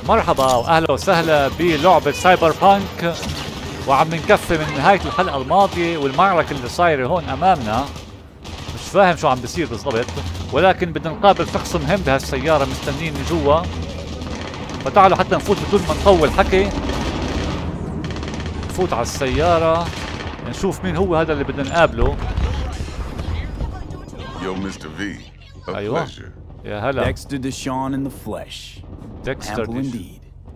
مرحبا واهلا وسهلا بلعبة سايبر بانك. وعم نكفي من نهاية الحلقة الماضية والمعركة اللي صايرة هون امامنا. مش فاهم شو عم بصير بالضبط، ولكن بدنا نقابل شخص مهم بهالسيارة مستنيني جوا. فتعالوا حتى نفوت بدون ما نطول حكي، نفوت على السيارة نشوف مين هو هذا اللي بدنا نقابله. Yo, Mr. V. A أيوة. pleasure. يا هلا. Dexter Deshawn in the flesh. Dexter Ample indeed.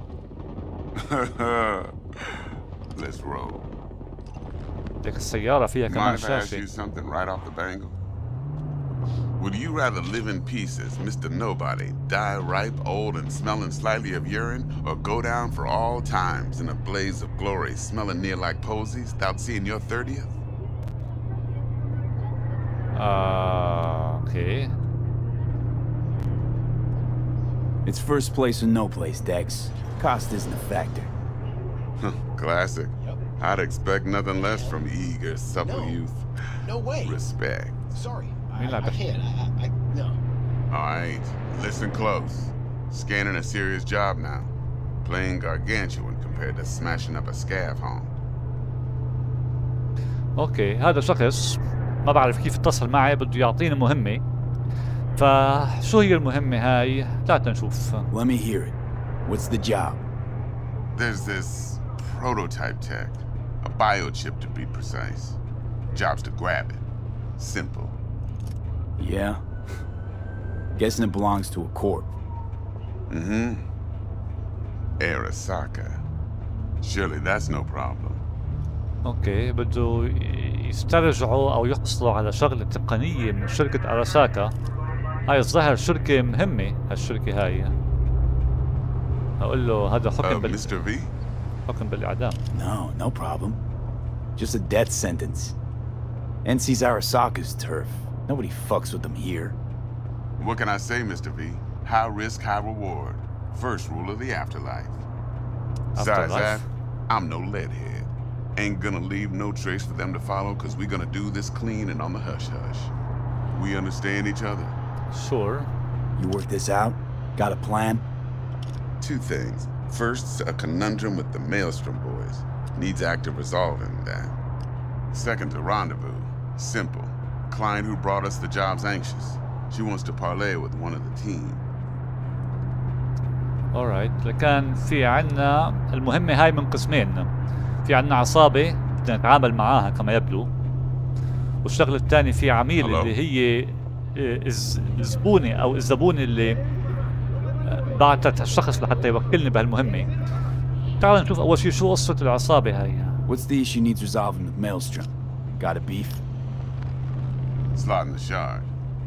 Let's roll. لك السيارة فيها كمان Mind if I ask شاشة. you something right off the bangle? Would you rather live in peace as Mr. Nobody, die ripe, old, and smelling slightly of urine, or go down for all times in a blaze of glory, smelling near like posies, without seeing your 30th? اوكي. It's first place or no place, Dex. Cost isn't a factor. Classic. I'd expect nothing less from eager, supple youth. No way. Respect. Sorry. Mean I like that. can't. No. All right, listen close. Scanning a serious job now. Playing gargantuan compared to smashing up a scav home. اوكي، هذا شخص ما بعرف كيف اتصل معي، بده يعطيني مهمة. فشو هي المهمة هاي؟ تعال نشوف. Let me hear it. What's the job? There's this prototype tech, a biochip to be precise. Job's to grab it. Simple. Yeah? Guessing it belongs to a corp. Mm-hmm. Arasaka. Surely that's no problem. اوكي، بده يسترجعوا او يحصلوا على شغلة تقنية من شركة اراساكا. هاي الظاهر شركة مهمة، هالشركة هاي. اقول له هذا حكم Mr. V? حكم بالاعدام. No problem. Just a death sentence. NC's Arasaka's turf. Nobody fucks with them here. What can I say, Mr. V? High risk, high reward. First rule of the afterlife. Besides that, I'm no leadhead. Ain't gonna leave no trace for them to follow, cause we're gonna do this clean and on the hush-hush. We understand each other? Sure. You work this out? Got a plan? Two things. First, a conundrum with the Maelstrom boys. Needs active resolving that. Second, a rendezvous. Simple. Client who brought us the job's anxious. She wants to parlay with one of the team. alright. لكان في عنا المهمة هاي من قسمين. في عنا عصابة بدنا نتعامل معاها كما يبدو، والشغلة الثانية في عميل اللي هي الزبونة او الزبونة اللي بعتت الشخص لحتى يوكلني بهالمهمة. تعال نشوف اول شيء شو قصة العصابة هاي. What's the issue needs resolving with Maelstrom? Got a beef? Slotting the shard.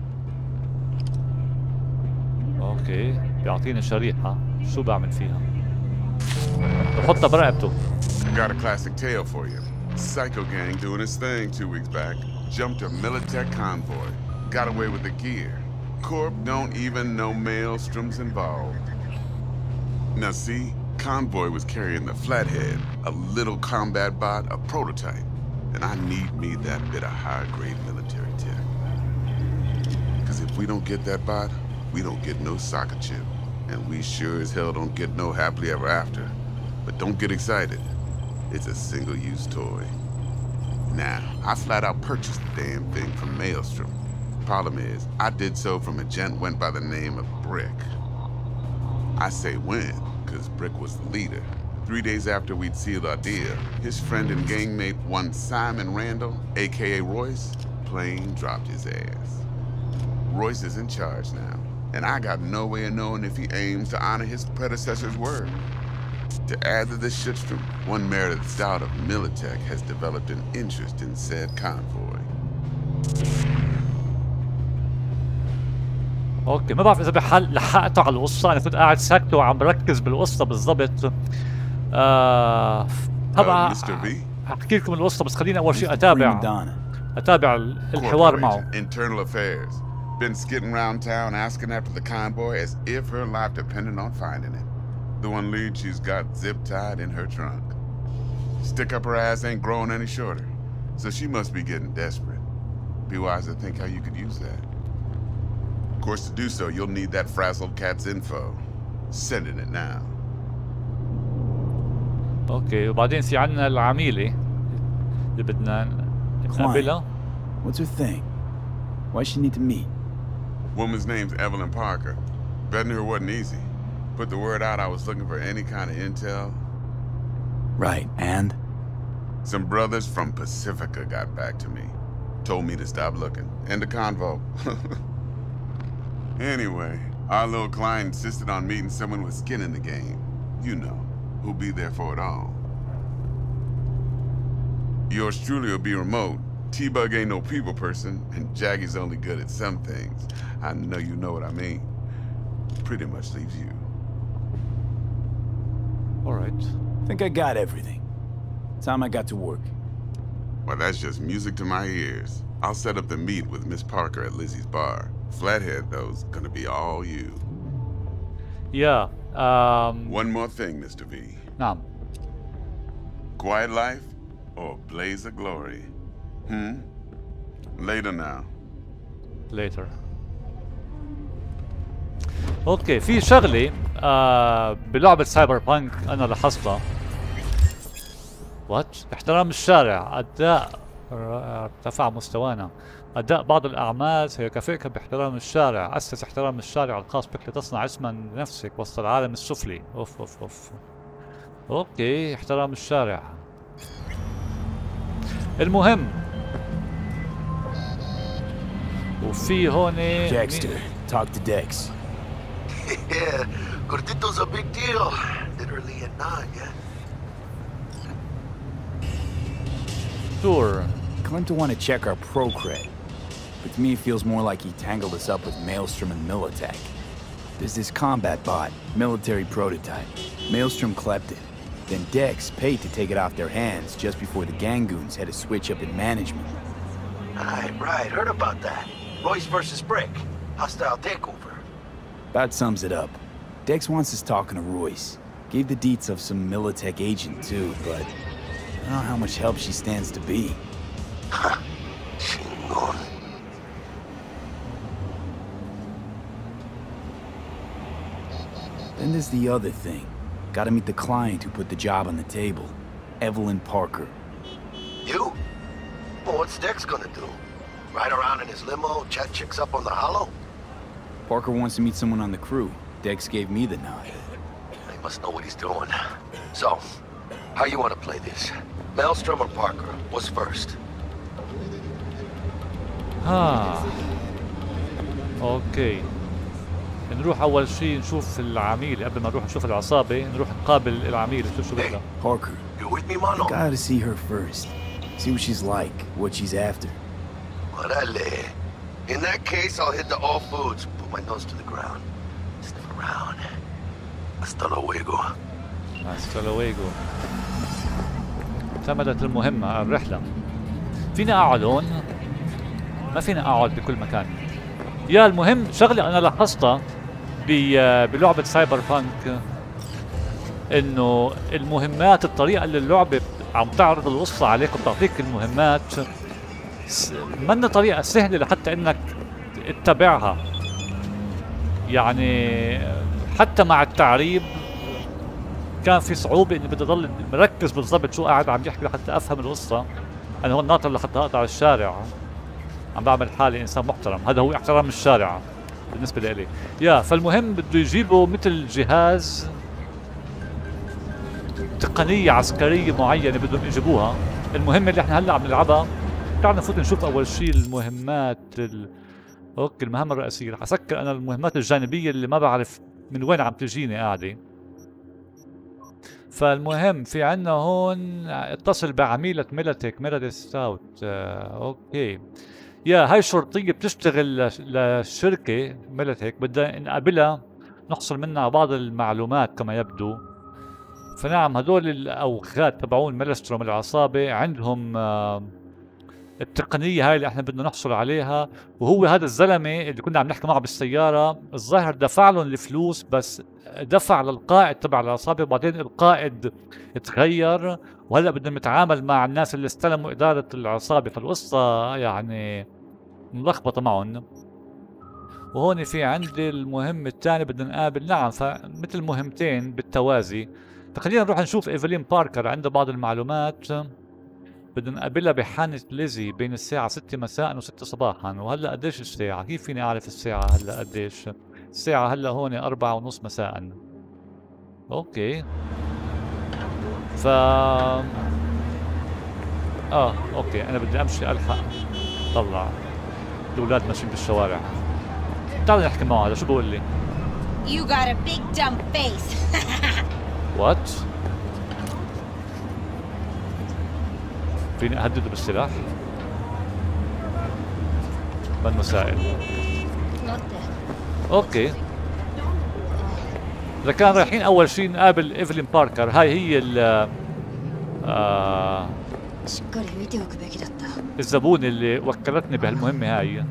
اوكي، بيعطيني شريحة، شو بعمل فيها؟ بحطها برقبته. I got a classic tale for you. Psycho gang doing his thing 2 weeks back. Jumped a Militech convoy. Got away with the gear. Corp don't even know Maelstrom's involved. Now see, convoy was carrying the Flathead, a little combat bot, a prototype. And I need me that bit of high-grade military tech. Cause if we don't get that bot, we don't get no soccer chip. And we sure as hell don't get no happily ever after. But don't get excited. It's a single-use toy. Now, I flat out purchased the damn thing from Maelstrom. Problem is, I did so from a gent went by the name of Brick. I say when, cause Brick was the leader. 3 days after we'd sealed our deal, his friend and gangmate, one Simon Randall, aka Royce, plain dropped his ass. Royce is in charge now, and I got no way of knowing if he aims to honor his predecessor's word. To add to this shitstorm, one Meredith Stout of Militech has developed an interest in said convoy. اوكي، ما بعرف اذا لحقته على القصة. انا كنت قاعد ساكت وعم بركز بالقصة بالضبط. طبعا احكي لكم القصة، بس خليني اول شيء اتابع الحوار معه. Internal affairs. Been skidding around town asking after the convoy as if her life depended on finding it. The one lead she's got zip-tied in her trunk. Stick up her ass ain't growing any shorter, so she must be getting desperate. Be wise to think how you could use that. Of course, to do so, you'll need that frazzled cat's info. Sending it now. اوكي وبعدين في عنا العميلة اللي بدنا نقابلها. What's her thing? Why she need to meet? Woman's name's Evelyn Parker. Betting her wasn't easy. Put the word out I was looking for any kind of intel. Right, and? Some brothers from Pacifica got back to me. Told me to stop looking. End of convo. Anyway, our little client insisted on meeting someone with skin in the game. You know, who'll be there for it all. Yours truly will be remote. T-Bug ain't no people person, and Jaggy's only good at some things. I know you know what I mean. Pretty much leaves you. Alright. Think I got everything. Time I got to work. Well, that's just music to my ears. I'll set up the meet with Miss Parker at Lizzie's bar. Flathead, though's gonna be all you. Yeah. One more thing, Mr. V. نعم. Quiet life or blaze of glory? Later now. Later. اوكي في شغلة بلعبة سايبر بانك انا لاحظتها. وات؟ احترام الشارع، اداء ارتفع مستوانا. اداء بعض الاعمال سيكافئك باحترام الشارع، اسس احترام الشارع الخاص بك لتصنع اسما لنفسك وسط العالم السفلي. اوف اوف اوف. اوكي احترام الشارع. المهم وفي هون Dexter, talk to Dex. Yeah, Gordito's a big deal. Literally a nod, yeah? Sure. Claimed to want to check our pro cred, but to me it feels more like he tangled us up with Maelstrom and Militech. There's this combat bot, military prototype. Maelstrom clept it. Then Dex paid to take it off their hands just before the Gangoons had a switch up in management. Right, heard about that. Royce versus Brick. Hostile takeover. About sums it up. Dex wants us talking to Royce. Gave the deets of some Militech agent too, but I don't know how much help she stands to be. Chingon. Then there's the other thing. Gotta meet the client who put the job on the table. Evelyn Parker. You? Well, what's Dex gonna do? Ride around in his limo, chat chicks up on the hollow? Parker wants to meet someone on the crew. Dex gave me the nod. He must know what he's doing. So, how you want to play this? Maelstrom or Parker? What's first? اوكي نروح اول شيء نشوف العميل قبل ما نروح نشوف العصابة. نروح نقابل العميل نشوف شو بدها. Parker. You with me, Mano? Gotta see her first. See what she's like, what she's after. Orale. In that case, I'll hit the all foods. Put my nose to the ground. Sniff around. Hasta luego. Hasta luego. اعتمدت المهمة الرحلة. فينا اقعد هون؟ ما فينا اقعد بكل مكان. يا المهم شغلة انا لاحظتها بلعبة سايبر بانك، انه المهمات الطريقة اللي اللعبة عم تعرض القصة عليك وبتعطيك المهمات منا طريقة سهلة لحتى انك تتبعها. يعني حتى مع التعريب كان في صعوبة اني بدي اضل مركز بالضبط شو قاعد عم يحكي لحتى افهم القصة. انا هون ناطر لحتى اقطع الشارع، عم بعمل حالي انسان محترم. هذا هو احترام الشارع بالنسبة لإلي. يا فالمهم بده يجيبوا مثل جهاز تقنية عسكرية معينة بدهم يجيبوها. المهمة اللي احنا هلا عم نلعبها، تعال نفوت نشوف اول شيء المهمات اوكي المهام الرئيسية. رح اسكر انا المهمات الجانبية اللي ما بعرف من وين عم تجيني قاعدة. فالمهم في عنا هون اتصل بعميلة ميلتك ميراديث ستاوت. اوكي يا هاي شرطية بتشتغل للشركة ميلتك، بدنا نقابلها نحصل منها بعض المعلومات كما يبدو. فنعم هدول الاوغاد تبعون ميلستروم العصابة عندهم التقنية هاي اللي احنا بدنا نحصل عليها. وهو هذا الزلمة اللي كنا عم نحكي معه بالسيارة الظاهر دفع لهم الفلوس، بس دفع للقائد تبع العصابة وبعدين القائد تغير وهلا بدنا نتعامل مع الناس اللي استلموا إدارة العصابة. فالقصة يعني ملخبطة معهم. وهون في عندي المهم الثاني بدنا نقابل، نعم فمثل مهمتين بالتوازي. فخلينا نروح نشوف إيفلين باركر عنده بعض المعلومات. بدنا نقابلها بحانة ليزي بين الساعة 6 مساء و6 صباحا. وهلا قديش الساعة؟ كيف فيني أعرف الساعة هلا قديش؟ الساعة هلا هون 4:30 مساء. أوكي. أوكي، أنا بدي أمشي ألحق طلع الأولاد ماشيين بالشوارع. تعال نحكي معه هذا، شو بقول لي؟ You got a big dumb face. What؟ فيني أهدده بالسلاح؟ من مسائل. اوكي. إذا كان رايحين أول شيء نقابل إيفلين باركر، هاي هي الزبون اللي وكلتني بهالمهمة هاي.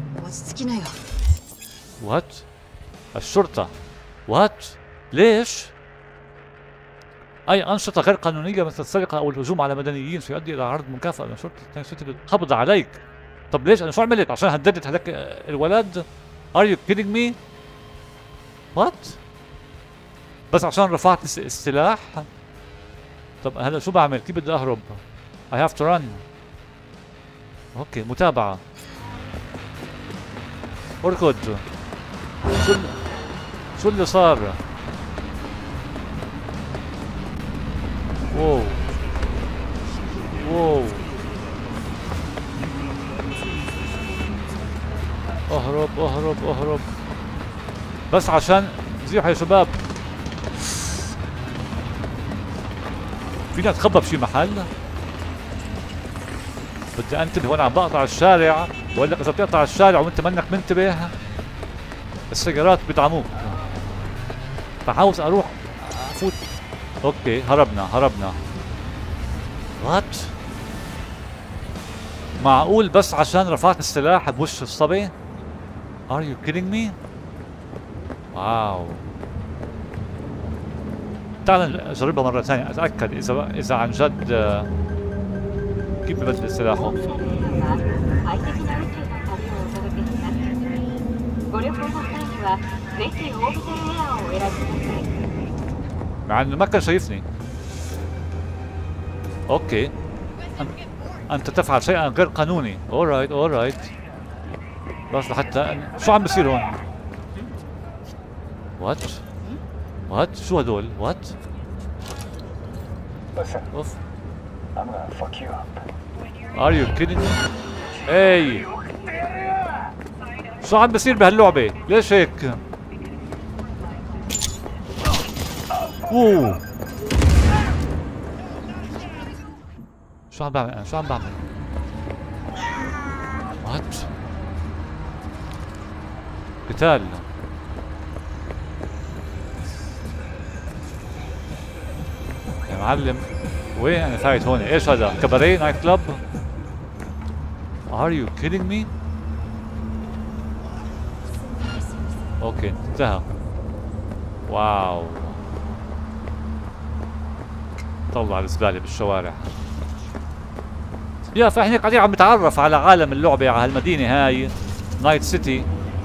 وات؟ الشرطة. وات؟ ليش؟ أي أنشطة غير قانونية مثل السرقة أو الهجوم على مدنيين سيؤدي إلى عرض مكافأة من شرطة السيتي بالقبض عليك. طب ليش؟ أنا شو عملت؟ عشان هددت هذاك الولد؟ Are you kidding me؟ What؟ بس عشان رفعت السلاح؟ طب هلا شو بعمل؟ كيف بدي أهرب؟ I have to run. أوكي، متابعة. اركض. شو اللي صار؟ واو واو. اهرب اهرب اهرب بس عشان زيحوا يا شباب. فينا اتخبى بشي محل؟ بدي انتبه وانا عم بقطع الشارع، بقول لك اذا بتقطع الشارع وانت منك منتبه السيارات بيدعموك. فعاوز اروح افوت. اوكي، هربنا. وات؟ معقول بس عشان رفعت السلاح بوش الصبي؟ Are you kidding me؟ واو. تعال نجربها مرة ثانية اتأكد اذا عن جد كيف ببدل سلاحه. مع انه ما كان شايفني. اوكي. انت تفعل شيئا غير قانوني. اورايت. بس لحتى شو عم بصير هون؟ وات؟ شو هدول؟ وات؟ اوف. Are you kidding me؟ اي شو عم بصير بهاللعبة؟ ليش هيك؟ اوه شو عم بعمل؟ وات؟ قتال. يا معلم وين انا فايت هون؟ ايش هذا؟ كباريه؟ نايت كلاب؟ Are you kidding me؟ اوكي انتهى. واو. طلع الزبالة بالشوارع. يا فاحنا قاعدين عم نتعرف على عالم اللعبة، على هالمدينة هاي نايت سيتي.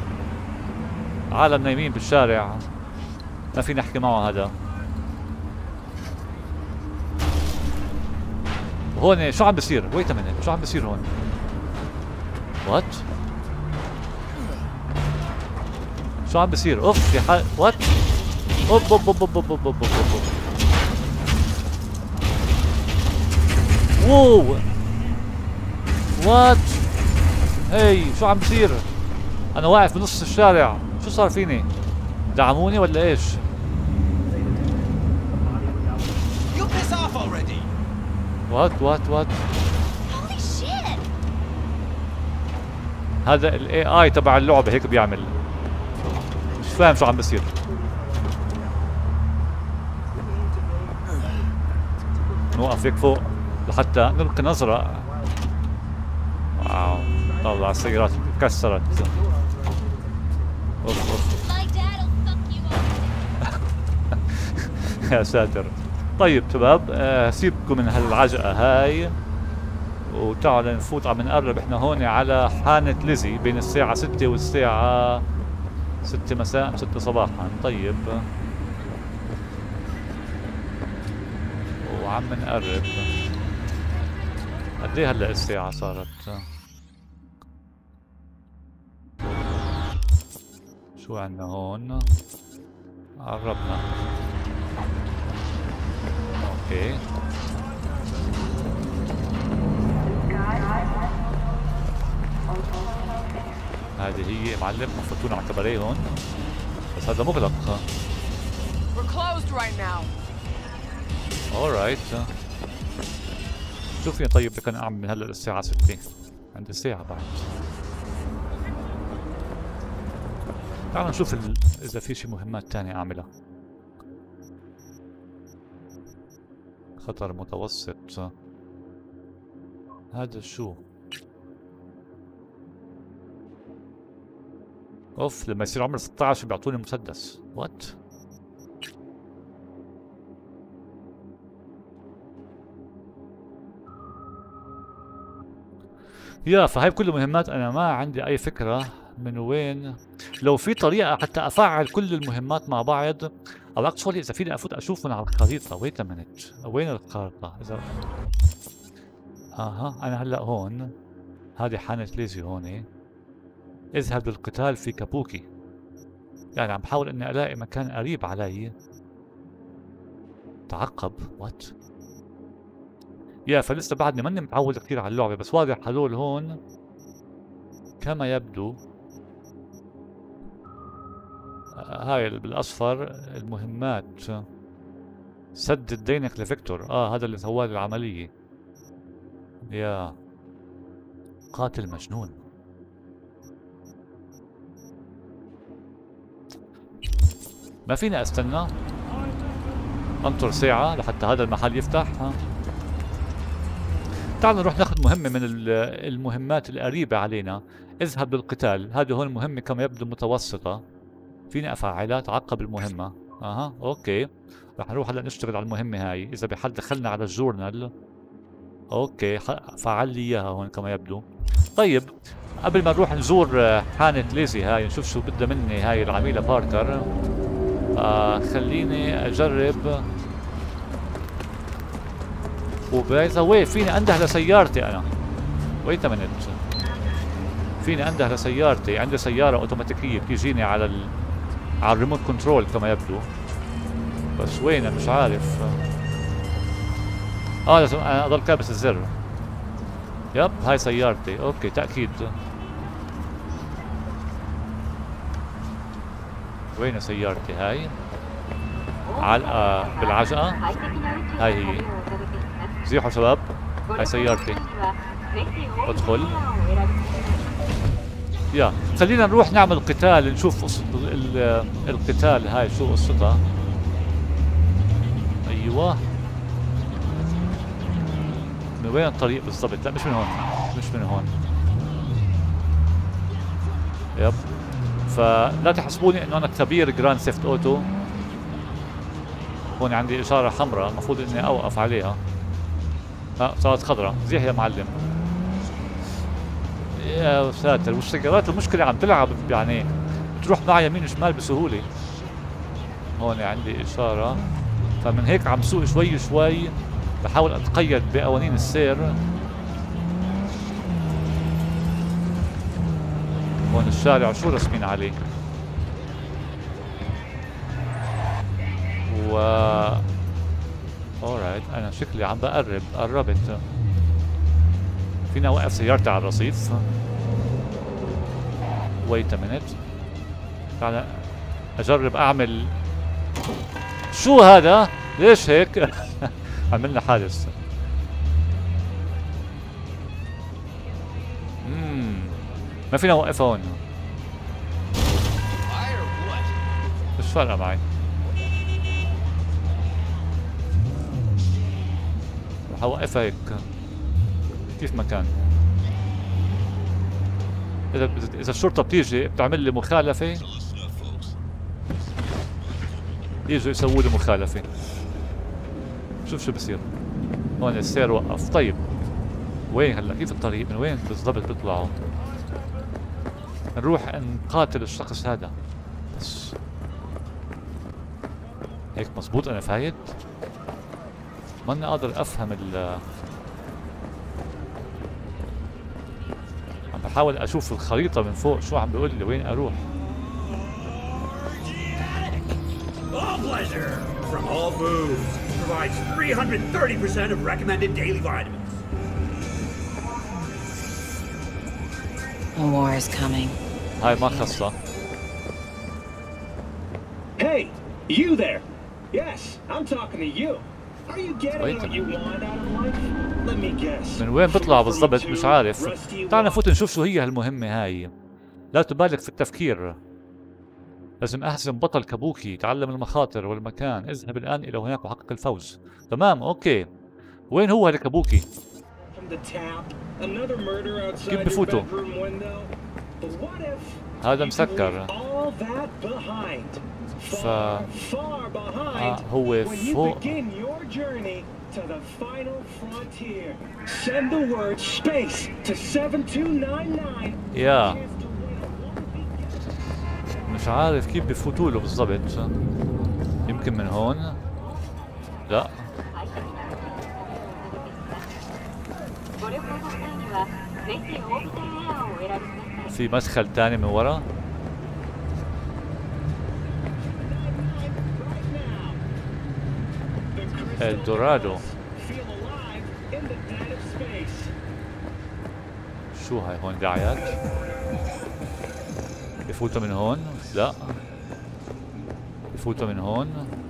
عالم نايمين بالشارع، ما فينا نحكي معه هذا. هون شو عم بصير؟ ويت ا مينيت، شو عم بصير هون؟ وات؟ شو عم بصير؟ اوف يا حال. وات؟ اوب. ووو. وات؟ هي شو عم بصير؟ انا واقف بنص الشارع، شو صار فيني؟ دعموني ولا ايش؟ وات؟ هذا الاي اي تبع اللعبة هيك بيعمل. مش فاهم شو عم بصير. نوقف هيك فوق لحتى نلقي نظرة. واو، طلع السيارات كسرت. اوف. يا ساتر. طيب شباب، سيبكم من هالعجقة هاي وتعالوا نفوت. عم نقرب احنا هون على حانة ليزي بين الساعة 6 والساعة 6 مساء 6 صباحا. طيب وعم نقرب. قد ايه هلا الساعة صارت؟ شو عنا هون؟ قربنا. اوكي. هذه هي معلم، فتونا على كباريه هون، بس هذا مغلق. We're closed right now. alright. شو فيني طيب كان اعمل من هلا للساعة 6؟ عندي ساعة بعد. تعالوا نشوف اذا في شي مهمات تانية اعملها. خطر متوسط. هذا شو؟ اوف، لما يصير عمري 16 بيعطوني مسدس. وات؟ يا فهاي كل المهمات انا ما عندي اي فكرة من وين. لو في طريقة حتى افعل كل المهمات مع بعض، او اكشولي اذا فيني افوت اشوفهم على الخريطة. ويت ا مينيت، وين الخريطة؟ اذا اها انا هلا هون، هذه حانة ليزي هون. اذهب للقتال في كابوكي. يعني عم بحاول اني الاقي مكان قريب علي. تعقب. وات؟ يا فلسه بعدني ماني متعود كثير على اللعبة، بس واضح هذول هون كما يبدو. هاي بالاصفر المهمات. سدد دينك لفيكتور. هذا اللي سواه العملية. يا قاتل مجنون. ما فيني استنى انطر ساعة لحتى هذا المحل يفتح. تعالوا نروح ناخذ مهمة من المهمات القريبة علينا. اذهب للقتال. هذه هون مهمة كما يبدو متوسطة، فيني افعلها. تعقب المهمة. اوكي، رح نروح هلا نشتغل على المهمة هاي. اذا بحال دخلنا على الجورنال. اوكي، فعل لي اياها هون كما يبدو. طيب قبل ما نروح نزور حانة ليزي هاي نشوف شو بدها مني هاي العميلة باركر. خليني اجرب. وباي ذا واي فيني انده لسيارتي انا. ويت ا مينيت، فيني انده لسيارتي. عندي سيارة اوتوماتيكية بتيجيني على الريموت كنترول كما يبدو، بس وين مش عارف. لازم انا اضل كابس الزر. يب هاي سيارتي. اوكي تأكيد. وين سيارتي هاي؟ علقة بالعجقة. هاي هي. زيحوا شباب، هاي سيارتي. ادخل. يا خلينا نروح نعمل قتال، نشوف قصة القتال هاي شو قصتها. ايوه، من وين الطريق بالضبط؟ لا مش من هون، مش من هون. يب، فلا تحسبوني انه انا خبير جراند ثيفت اوتو. هون عندي اشارة حمراء المفروض اني اوقف عليها. صارت خضراء. زيح يا معلم. يا ساتر، والسيارات المشكلة عم تلعب، يعني بتروح معها يمين وشمال بسهولة. هون عندي اشارة، فمن هيك عم سوق شوي شوي، بحاول اتقيد بقوانين السير. هون الشارع شو رسمين عليه؟ اورايت، انا شكلي عم قربت. فينا اوقف سيارتي على الرصيف. ويت ا مينيت، تعال اجرب اعمل. شو هذا؟ ليش هيك؟ عملنا حادث. ما فينا نوقفها هون. مش فارقة معي. رح اوقفها هيك كيف ما كان. اذا الشرطة بتيجي بتعمل لي مخالفة، يجوا يسووا لي مخالفة. شوف شو بصير. هون السير وقف. طيب وين هلا؟ كيف الطريق؟ من وين بالضبط بيطلعوا؟ نروح نقاتل الشخص هذا. بس هيك مزبوط انا فايت؟ ما قادر افهم عم بحاول اشوف الخريطة من فوق شو عم بيقول لي وين اروح. All pleasure from All Foods provides 330% of recommended daily vitamins. A war is coming. هاي ما خصها. Hey, you there? Yes, I'm talking to you. Are you getting what you want out of life? Let me guess. من وين بيطلع بالضبط مش عارف. تعال نفوت نشوف شو هي هالمهمة هاي. لا تبالغ في التفكير. لازم أهزم بطل كابوكي، تعلم المخاطر والمكان، اذهب الآن إلى هناك وحقق الفوز. تمام، أوكي. وين هو هالكابوكي؟ كيف بفوتوا؟ هذا مسكر. هو فوق. يا مش عارف كيف بفوتوا له بالضبط. يمكن من هون؟ لا. في مدخل تاني من ورا. الدورادو. شو هاي هون دعايات؟ يفوتوا من هون؟ لا. يفوتوا من هون.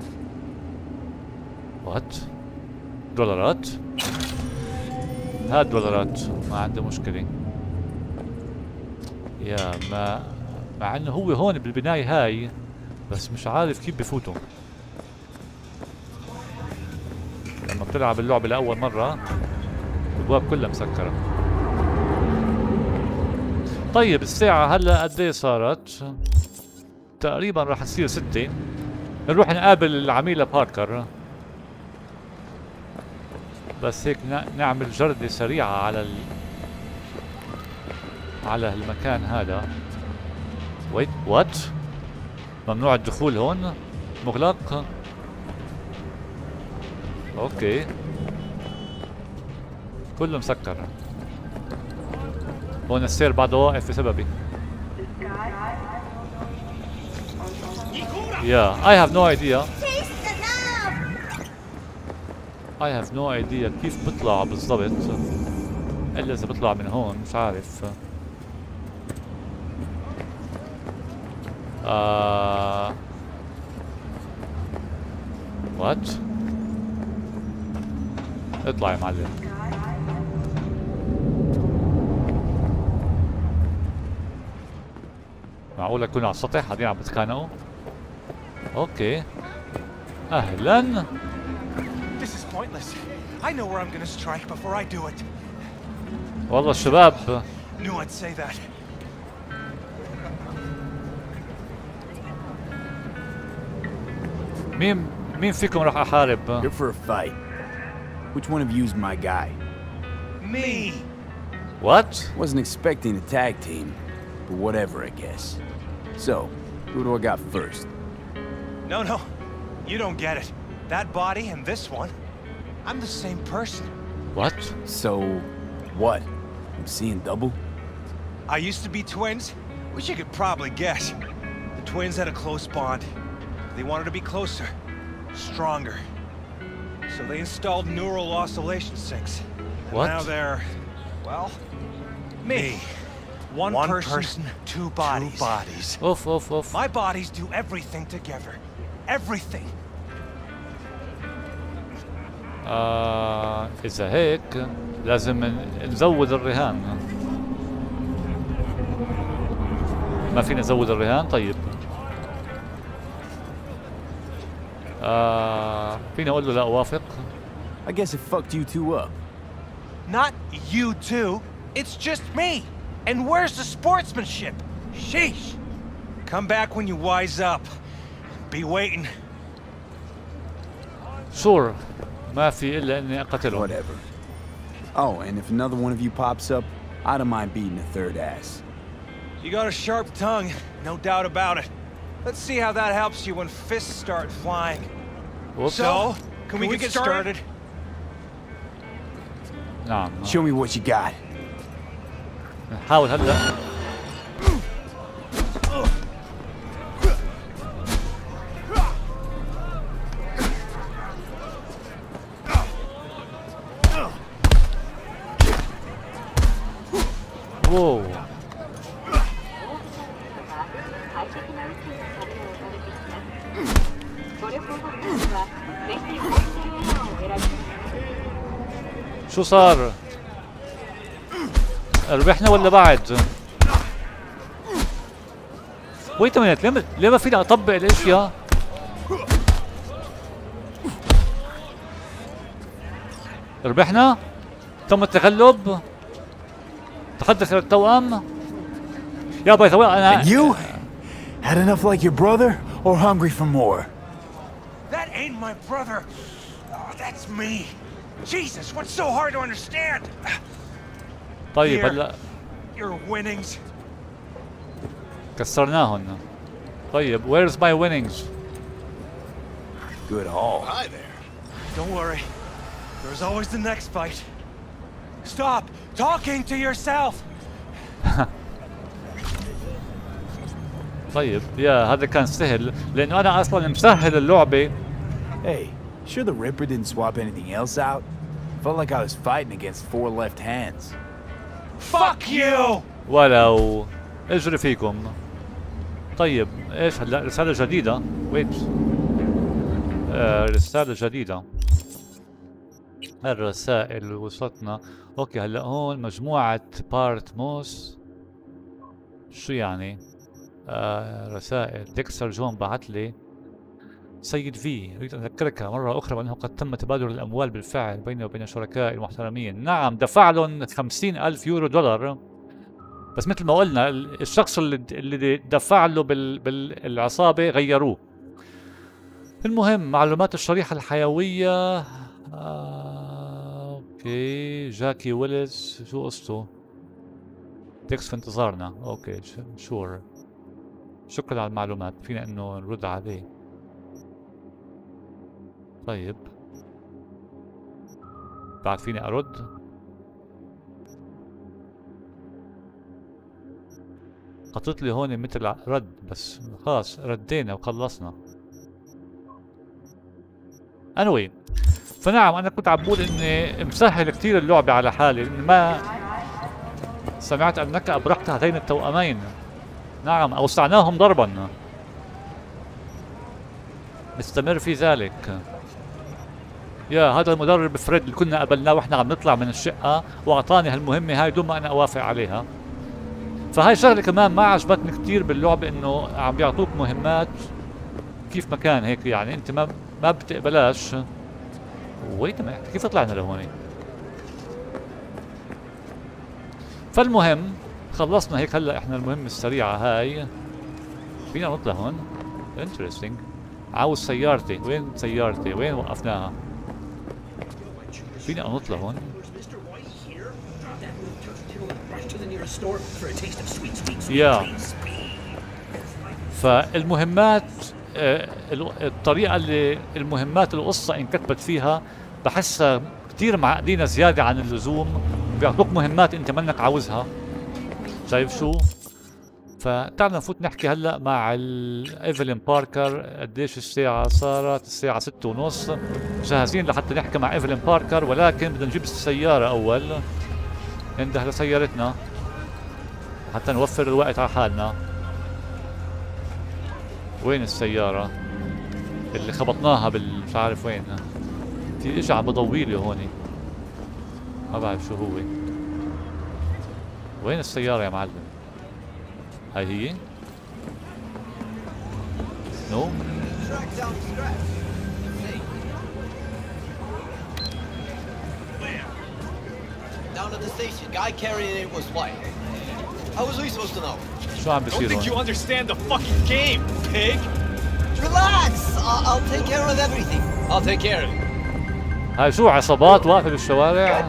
وات؟ دولارات؟ هاد دولارات، ما عندي مشكلة. يا مع انه هو هون بالبناية هاي، بس مش عارف كيف بفوتوا. لما بتلعب اللعبة لأول مرة الأبواب كلها مسكرة. طيب الساعة هلا قد ايه صارت؟ تقريبا راح تصير 6. نروح نقابل العميلة باركر. بس هيك نعمل جردة سريعة على المكان هذا. ويت وات؟ ممنوع الدخول هون؟ مغلق؟ اوكي. كله مسكر. هون السير بعده واقف بسببي. Yeah, I have no idea. I have no idea كيف بطلع بالضبط. إلا إذا بطلع من هون مش عارف. What؟ اطلع يا معلم. معقول اكون على السطح قاعدين عم بتخانقوا؟ اوكي. اهلا. This is pointless. I know where I'm gonna strike before I do it. والله الشباب. Knew I'd say that. مين فيكم راح احارب؟ You're for a fight. Which one of you's my guy? Me. What? Wasn't expecting a tag team, but whatever, I guess. So, who do I got first? No, you don't get it. That body and this one, I'm the same person. What? So, what? I'm seeing double? I used to be twins, which you could probably guess. The twins had a close bond. They wanted to be closer, stronger. So they installed neural oscillation sinks. And What? now they're, well, me. One person, two bodies. Oof. My bodies do everything together. Everything. إذا هيك لازم نزود الرهان. ما فينا نزود الرهان؟ طيب. فينا أقول له لا أوافق. I guess it fucked you two up. Not you two. It's just me. And where's the sportsmanship? Sheesh. Come back when you wise up. Be waiting. Sure. ما في إلا إني أقتله. Whatever. Oh, and if another one of you pops up, I don't mind beating the third ass. You got a sharp tongue, no doubt about it. Let's see how that helps you when fists start flying. Whoops. So, can we get started? نعم. Show me what you got. نحاول هلا. واو. شو صار؟ ربحنا ولا بعد؟ ويت منت، ليه ما فيني اطبق الاشياء؟ ربحنا؟ تم التغلب؟ تحدث التوأم؟ يا باي ثواني انا. And you? Had enough like your brother, or hungry for more? That ain't my brother. Oh, that's me. Jesus, what's so hard to understand? طيب هلا Your winnings. كسرناهن. طيب where's my winnings؟ Good haul. Hi there. Don't worry. There's always the next fight. Stop talking to yourself. طيب يا هذا كان سهل لانه انا اصلا مسهل اللعبه. Hey, sure the Ripper didn't swap anything else out? Felt like I was fighting against 4 left hands. Fuck you. ولو اجري فيكم. طيب ايش هلا رسالة جديدة؟ ويت. رسالة جديدة. الرسائل اللي وصلتنا. اوكي هلا هون مجموعة بارت موس. شو يعني؟ رسائل ديكستر جون بعت لي. سيد في، أريد أن أذكرك مرة أخرى بأنه قد تم تبادل الأموال بالفعل بيني وبين شركائي المحترمين. نعم دفع لهم 50,000 يورو دولار. بس مثل ما قلنا الشخص اللي دفع له بالعصابة غيروه. المهم معلومات الشريحة الحيوية. اوكي جاكي ويلز شو قصته؟ تكس في انتظارنا. اوكي شور. شكرا على المعلومات، فينا انه نرد عليه. طيب بعد فيني ارد؟ حطيت لي هون مثل رد بس خلاص ردينا وخلصنا. anyway فنعم انا كنت عم بقول اني مسهل كثير اللعبة على حالي لاني ما سمعت انك ابرقت هذين التوأمين. نعم اوسعناهم ضربا. نستمر في ذلك. يا هذا المدرب فريد اللي كنا قابلناه واحنا عم نطلع من الشقة واعطاني هالمهمة هاي دون ما انا اوافق عليها. فهاي شغلة كمان ما عجبتني كثير باللعبة انه عم بيعطوك مهمات كيف ما كان هيك يعني انت ما بتقبلاش. ويت ما كيف طلعنا لهون؟ فالمهم خلصنا هيك هلا احنا المهمة السريعة هاي. فينا نطلع هون. انترستينج. عاوز سيارتي، وين سيارتي؟ وين وقفناها؟ فينا نطلع هون. يا فالمهمات الطريقة اللي المهمات القصة انكتبت فيها بحسها كثير معقدين زيادة عن اللزوم. بيعطوك مهمات انت منك عاوزها. شايف شو؟ فتعالوا نفوت نحكي هلا مع ايفلين باركر. قديش الساعة صارت؟ الساعة 6:30. جاهزين لحتى نحكي مع ايفلين باركر ولكن بدنا نجيب السيارة أول. ننده لسيارتنا حتى نوفر الوقت على حالنا. وين السيارة؟ اللي خبطناها مش عارف وين. في اشي عم بضويلي هون ما بعرف شو هو. وين السيارة يا معلم؟ هاي هي؟ نو؟ Down at the station, guy carrying it was white. How was we supposed to know? شو عم بيصير هون؟ Don't think you understand the fucking game, pig. Relax. I'll take care of everything. I'll take care of it. هاي شو عصابات واقفة بالشوارع؟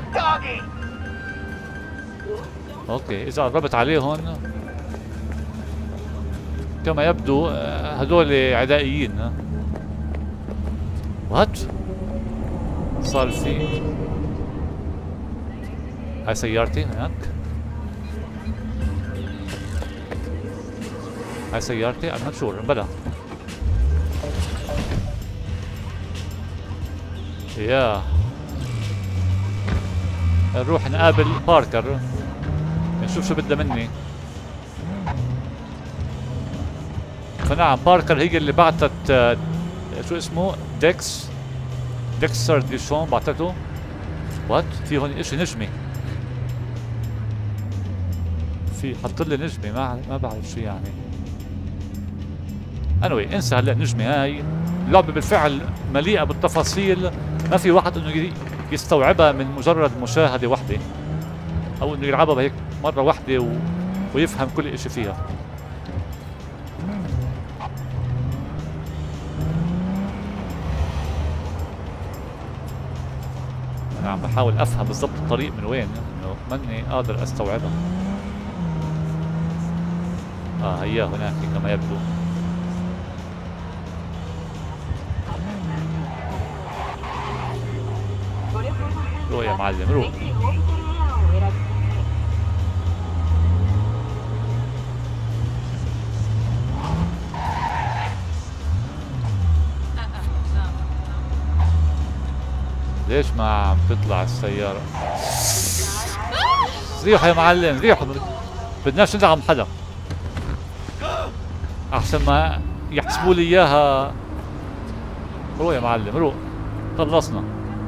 اوكي اذا قربت عليهم كما يبدو هدول عدائيين. وات؟ صار في هاي سيارتي هناك. هاي سيارتي I'm not sure. بلا يا نروح نقابل باركر نشوف شو بدها مني. فنعم باركر هي اللي بعتت شو اسمه ديكستر ديشون بعتته. وات في هون اشي نجمي، في حط لي نجمي ما بعرف شو يعني. anyway انسى هلا نجمي. هاي اللعبة بالفعل مليئة بالتفاصيل، ما في واحد انه يستوعبها من مجرد مشاهدة واحدة او انه يلعبها هيك مرة واحدة ويفهم كل اشي فيها. انا عم بحاول افهم بالضبط الطريق من وين، انه ماني قادر استوعبها. هيا هناك كما يبدو. روح يا معلم روح. ليش ما عم تطلع السيارة؟ ريحوا يا معلم ريحوا، بدناش ندعم حدا احسن ما يحسبوا لي اياها. روح يا معلم روح، خلصنا.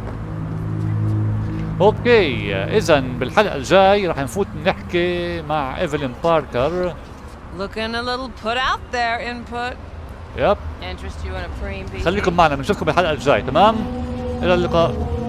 اوكي اذا بالحلقة الجاي راح نفوت نحكي مع ايفلين باركر. Looking a little put out there, input. يب Interest you in a preem. خليكم معنا، بنشوفكم بالحلقة الجاي. تمام، الى اللقاء.